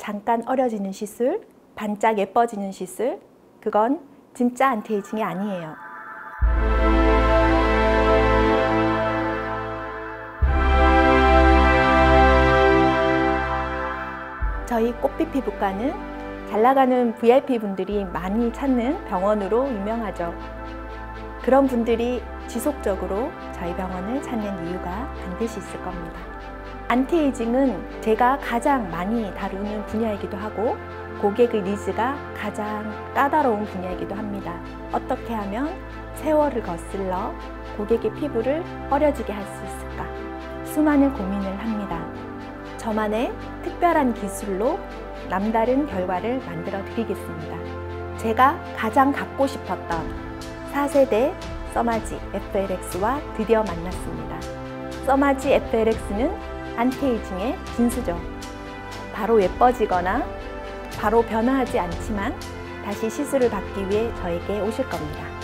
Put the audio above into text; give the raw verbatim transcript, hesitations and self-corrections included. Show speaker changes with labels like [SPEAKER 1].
[SPEAKER 1] 잠깐 어려지는 시술, 반짝 예뻐지는 시술, 그건 진짜 안티에이징이 아니에요. 저희 꽃빛 피부과는 잘 나가는 브이아이피 분들이 많이 찾는 병원으로 유명하죠. 그런 분들이 지속적으로 저희 병원을 찾는 이유가 반드시 있을 겁니다. 안티에이징은 제가 가장 많이 다루는 분야이기도 하고 고객의 니즈가 가장 까다로운 분야이기도 합니다. 어떻게 하면 세월을 거슬러 고객의 피부를 어려지게 할 수 있을까? 수많은 고민을 합니다. 저만의 특별한 기술로 남다른 결과를 만들어 드리겠습니다. 제가 가장 갖고 싶었던 사 세대 써마지 에프엘엑스와 드디어 만났습니다. 써마지 에프엘엑스는 안티에이징의 진수죠. 바로 예뻐지거나 바로 변화하지 않지만 다시 시술을 받기 위해 저에게 오실 겁니다.